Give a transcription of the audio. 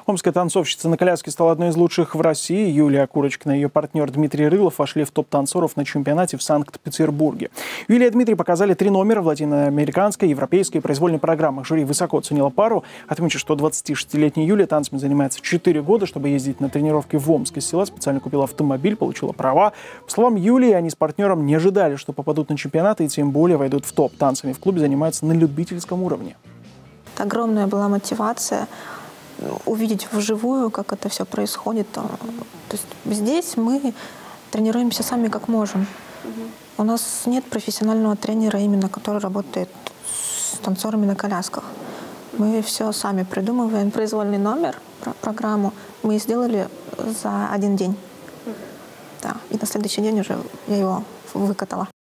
Омская танцовщица на коляске стала одной из лучших в России. Юлия Курочкина и ее партнер Дмитрий Рылов вошли в топ-танцоров на чемпионате в Санкт-Петербурге. Юлия и Дмитрий показали 3 номера в латиноамериканской, европейской и произвольной программах. Жюри высоко оценило пару. Отмечу, что 26-летняя Юлия танцами занимается 4 года. Чтобы ездить на тренировки в Омск из села, специально купила автомобиль, получила права. По словам Юлии, они с партнером не ожидали, что попадут на чемпионат и тем более войдут в топ. Танцами в клубе занимаются на любительском уровне. Огромная была мотивация увидеть вживую, как это все происходит. То есть здесь мы тренируемся сами как можем. У нас нет профессионального тренера, именно который работает с танцорами на колясках. Мы все сами придумываем. Произвольный номер, программу мы сделали за 1 день. Да. И на следующий день уже я его выкатала.